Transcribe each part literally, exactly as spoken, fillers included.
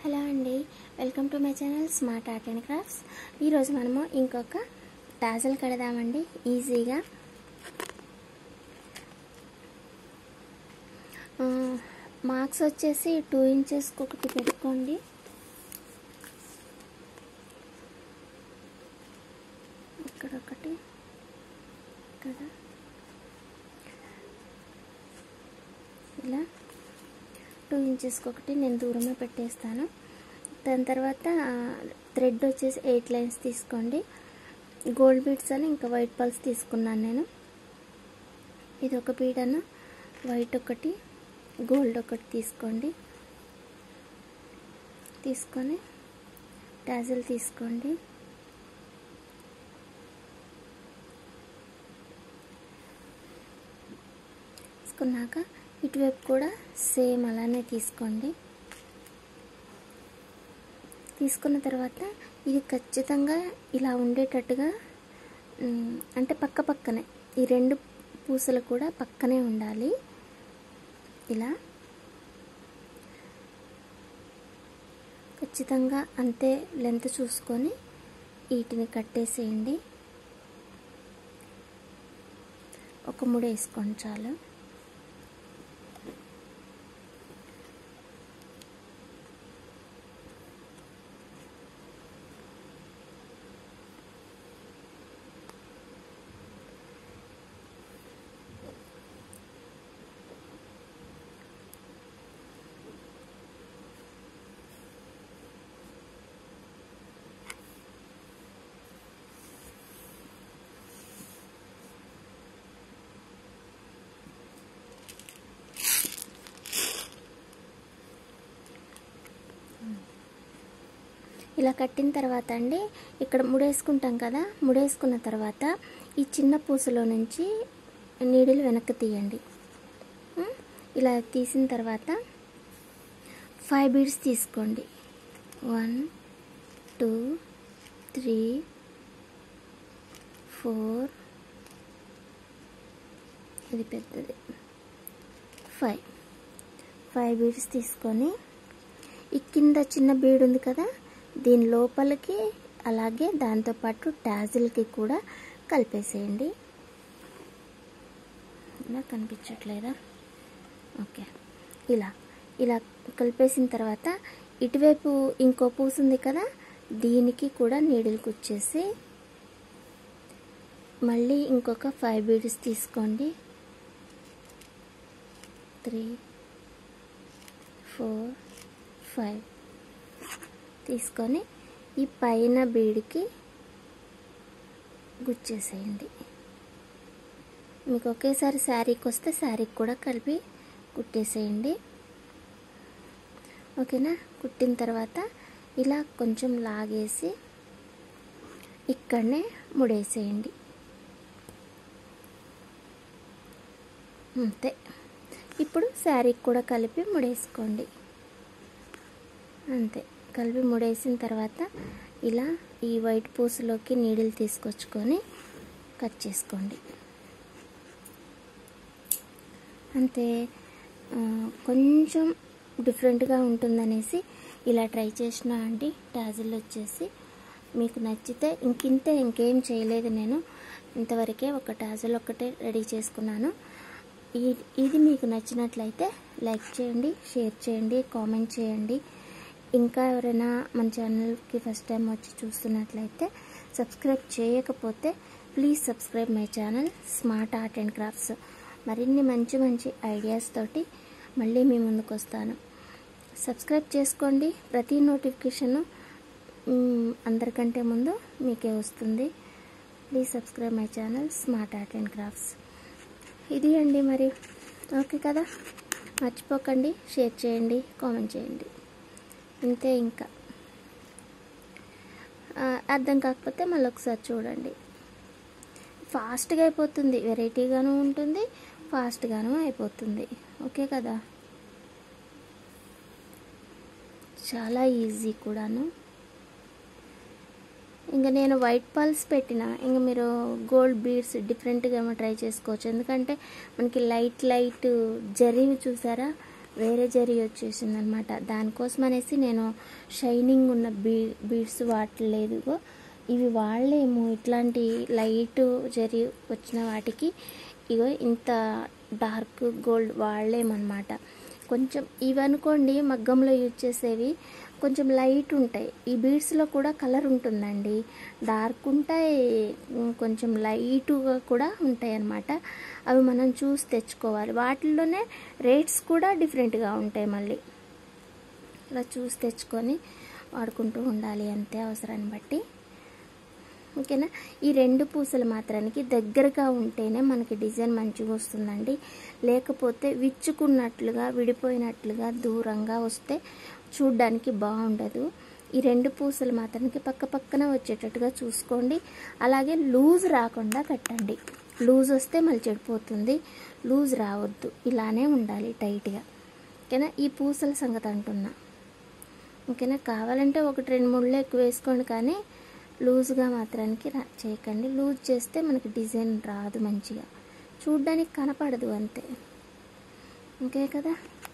Hello అండి, welcome to my channel smart art and crafts. ఈరోజు మనము ఇంకొక టాజల్ కడదామండి ఈజీగా. మార్క్స్ వచ్చేసి టూ ఇంచెస్కి ఒకటి పెట్టుకోండి. ఇక్కడ ఒకటి, ఇక్కడ ఇలా టూ ఇంచెస్కి ఒకటి నేను దూరమే పెట్టేస్తాను. దాని తర్వాత థ్రెడ్ వచ్చేసి ఎయిట్ లైన్స్ తీసుకోండి. గోల్డ్ బీడ్స్ అని ఇంకా వైట్ పల్స్ తీసుకున్నాను నేను. ఇది ఒక బీడను, వైట్ ఒకటి, గోల్డ్ ఒకటి తీసుకోండి. తీసుకొని టాజిల్ తీసుకోండి. తీసుకున్నాక ఇటువైపు కూడా సేమ్ అలానే తీసుకోండి. తీసుకున్న తర్వాత ఇది ఖచ్చితంగా ఇలా ఉండేటట్టుగా, అంటే పక్క పక్కనే ఈ రెండు పూసలు కూడా పక్కనే ఉండాలి. ఇలా ఖచ్చితంగా అంతే లెంత్ చూసుకొని వీటిని కట్టేసేయండి. ఒక ముడి వేసుకోండి చాలు. ఇలా కట్టిన తర్వాత అండి, ఇక్కడ ముడేసుకుంటాం కదా, ముడేసుకున్న తర్వాత ఈ చిన్న పూసలో నుంచి నీడిల్ వెనక్కి తీయండి. ఇలా తీసిన తర్వాత ఫైవ్ బీడ్స్ తీసుకోండి. వన్ టూ త్రీ ఫోర్, ఇది పెద్దది, ఫైవ్ ఫైవ్ బీడ్స్ తీసుకొని ఈ కింద చిన్న బీడ్ ఉంది కదా, దీని లోపలికి అలాగే దాంతోపాటు టాజిల్కి కూడా కలిపేసేయండి. ఇలా కనిపించట్లేదా? ఓకే. ఇలా ఇలా కలిపేసిన తర్వాత ఇటువైపు ఇంకో పూసు ఉంది కదా, దీనికి కూడా నీడిల్ కుచ్చేసి మళ్ళీ ఇంకొక ఫైవ్ బీడ్స్ తీసుకోండి. త్రీ ఫోర్ ఫైవ్ తీసుకొని ఈ పైన బీడ్కి గుచ్చేసేయండి. మీకు ఒకేసారి శారీకి వస్తే శారీకి కూడా కలిపి కుట్టేసేయండి. ఓకేనా? కుట్టిన తర్వాత ఇలా కొంచెం లాగేసి ఇక్కడనే ముడేసేయండి. అంతే. ఇప్పుడు శారీకి కూడా కలిపి ముడేసుకోండి. అంతే. కలిపి ముడేసిన తర్వాత ఇలా ఈ వైట్ పూసలోకి నీడిల్ తీసుకొచ్చుకొని కట్ చేసుకోండి. అంతే. కొంచెం డిఫరెంట్గా ఉంటుందనేసి ఇలా ట్రై చేసిన అండి. టాజిల్ వచ్చేసి మీకు నచ్చితే ఇంకింతే, ఇంకేం చేయలేదు నేను. ఇంతవరకే ఒక టాజిల్ ఒకటే రెడీ చేసుకున్నాను. ఇది మీకు నచ్చినట్లయితే లైక్ చేయండి, షేర్ చేయండి, కామెంట్ చేయండి. ఇంకా ఎవరైనా మన ఛానల్కి ఫస్ట్ టైం వచ్చి చూస్తున్నట్లయితే సబ్స్క్రైబ్ చేయకపోతే please subscribe my channel smart art and crafts. మరిన్ని మంచి మంచి ఐడియాస్ తోటి మళ్ళీ మీ ముందుకు వస్తాను. సబ్స్క్రైబ్ చేసుకోండి. ప్రతి నోటిఫికేషను అందరికంటే ముందు మీకే వస్తుంది. Please subscribe my channel smart art and crafts. ఇది అండి మరి. ఓకే కదా? మర్చిపోకండి, షేర్ చేయండి, కామెంట్ చేయండి. ఇంతే. ఇంకా అర్థం కాకపోతే మళ్ళీ ఒకసారి చూడండి. ఫాస్ట్గా అయిపోతుంది, వెరైటీగాను ఉంటుంది, ఫాస్ట్గాను అయిపోతుంది. ఓకే కదా? చాలా ఈజీ కూడాను. ఇంకా నేను వైట్ పల్స్ పెట్టిన, ఇంకా మీరు గోల్డ్ బీడ్స్ డిఫరెంట్గా ఏమో ట్రై చేసుకోవచ్చు. ఎందుకంటే మనకి లైట్ లైట్ జరీ చూసారా, వేరే జరీ వచ్చేసింది అనమాట. దానికోసం అనేసి నేను షైనింగ్ ఉన్న బీ బీడ్స్ వాడలేదు. ఇవి వాడలేము, ఇట్లాంటి లైట్ జరీ వచ్చిన వాటికి ఇగో ఇంత డార్క్ గోల్డ్ వాడలేమన్నమాట. కొంచెం ఇవి అనుకోండి మగ్గంలో యూజ్ చేసేవి కొంచెం లైట్ ఉంటాయి. ఈ బీడ్స్లో కూడా కలర్ ఉంటుందండి, డార్క్ ఉంటాయి, కొంచెం లైట్గా కూడా ఉంటాయి అన్నమాట. అవి మనం చూసి తెచ్చుకోవాలి. వాటిల్లోనే రేట్స్ కూడా డిఫరెంట్గా ఉంటాయి. మళ్ళీ ఇలా చూసి తెచ్చుకొని వాడుకుంటూ ఉండాలి అంతే, అవసరాన్ని బట్టి. ఓకేనా. ఈ రెండు పూసలు మాత్రానికి దగ్గరగా ఉంటేనే మనకి డిజైన్ మంచిగా వస్తుందండి. లేకపోతే విచ్చుకున్నట్లుగా విడిపోయినట్లుగా దూరంగా వస్తే చూడ్డానికి బాగుండదు. ఈ రెండు పూసలు మాత్రానికి పక్క పక్కన వచ్చేటట్టుగా చూసుకోండి. అలాగే లూజ్ రాకుండా కట్టండి. లూజ్ వస్తే మళ్ళీ చెడిపోతుంది, లూజ్ రావద్దు, ఇలానే ఉండాలి టైట్గా. ఓకేనా. ఈ పూసల సంగతి అంటున్నా. ఓకేనా. కావాలంటే ఒకటి రెండు ముళ్ళు ఎక్కువ వేసుకోండి, కానీ లూజ్గా మాత్రానికి రా చేయకండి. లూజ్ చేస్తే మనకి డిజైన్ రాదు, మంచిగా చూడ్డానికి కనపడదు అంతే. ఓకే కదా.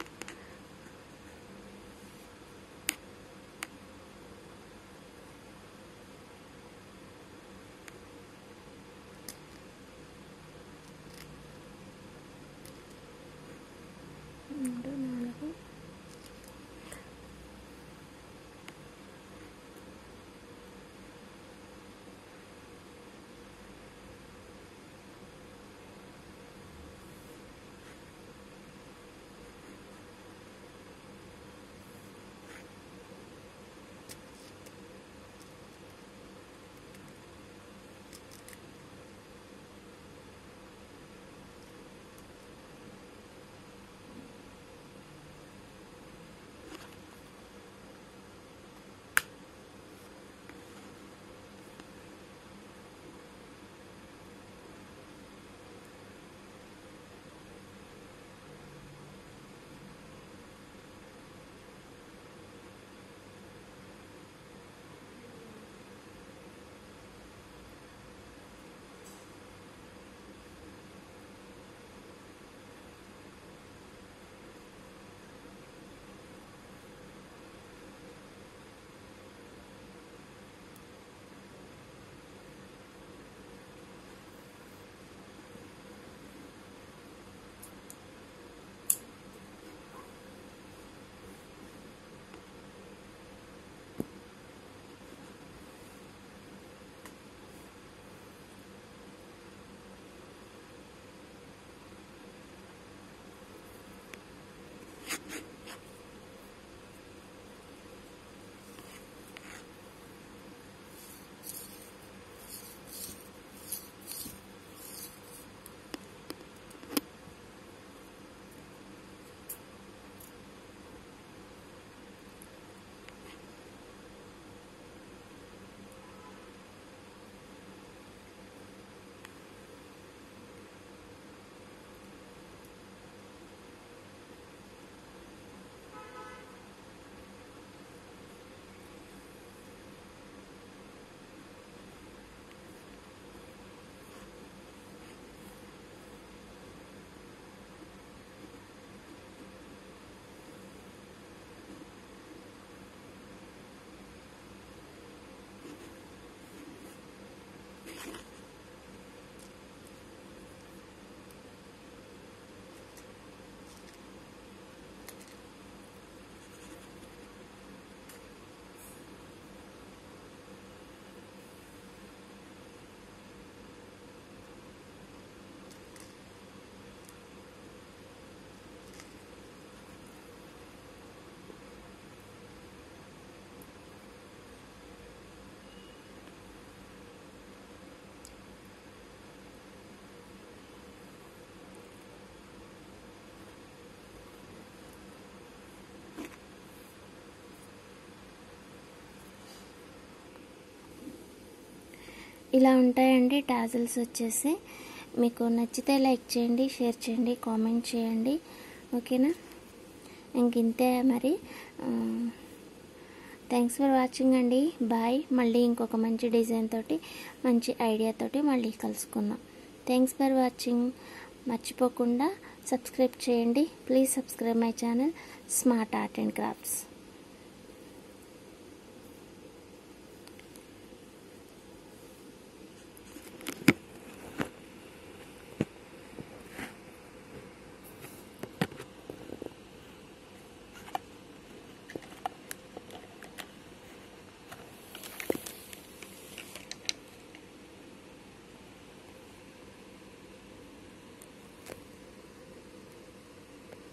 రెండు నాలుగు ఇలా ఉంటాయండి టాజిల్స్ వచ్చేసి. మీకు నచ్చితే లైక్ చేయండి, షేర్ చేయండి, కామెంట్ చేయండి. ఓకేనా. ఇంక ఇంతే మరి. థ్యాంక్స్ ఫర్ వాచింగ్ అండి. బాయ్. మళ్ళీ ఇంకొక మంచి డిజైన్ తోటి, మంచి ఐడియా తోటి మళ్ళీ కలుసుకుందాం. Thanks for watching. మర్చిపోకుండా సబ్స్క్రైబ్ చేయండి. Please subscribe my channel smart art and crafts.